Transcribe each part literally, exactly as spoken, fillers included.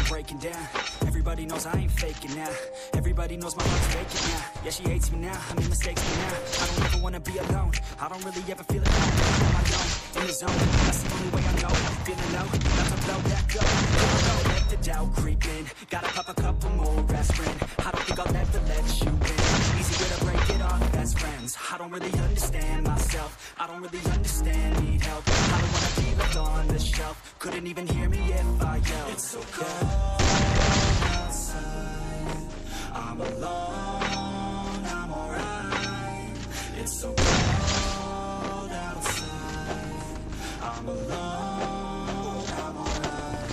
breaking down. Everybody knows I ain't faking now. Everybody knows my heart's faking now. Yeah, she hates me now, I made mistakes, but now I don't ever wanna be alone. I don't really ever feel it on my own, in the zone. That's the only way I know. Feeling low, not to blow back up. Here I go, let the doubt creep in. Gotta pop a couple more aspirin. I don't think I'll ever let you in. Easier to break it off best friends. I don't really understand myself. I don't really understand, need help. I don't wanna be left on the shelf. Couldn't even hear me if I yelled. It's so cold outside, I'm alone, I'm alright. It's so cold outside, I'm alone, I'm alright.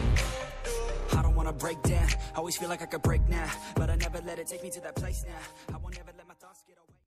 Break down, always feel like I could break now, but I never let it take me to that place now. I